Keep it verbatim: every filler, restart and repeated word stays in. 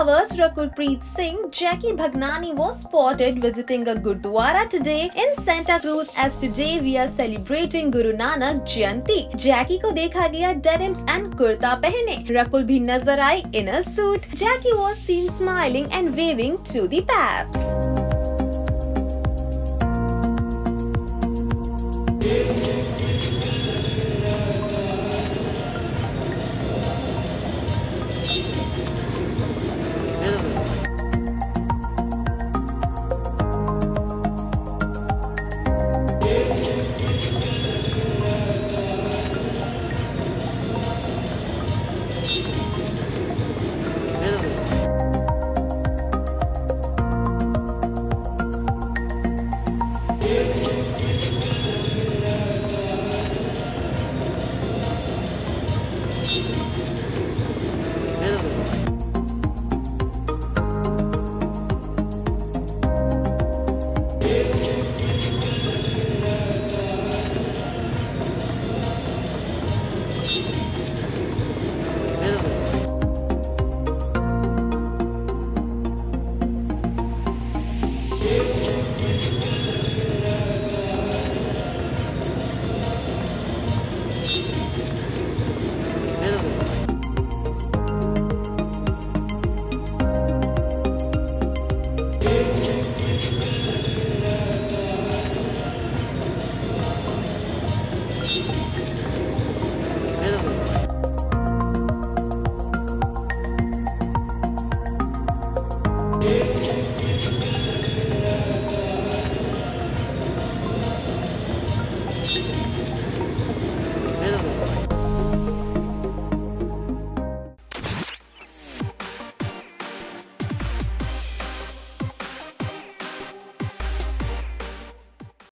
flowers, Rakul Preet Singh Jackky Bhagnani was spotted visiting a Gurudwara today in Santacruz, as today we are celebrating Gurunanak Jayanti. Jackky को देखा गया denims and kurta पहने. Rakul भी नजर आई in a suit. Jackky was seen smiling and waving to the paps.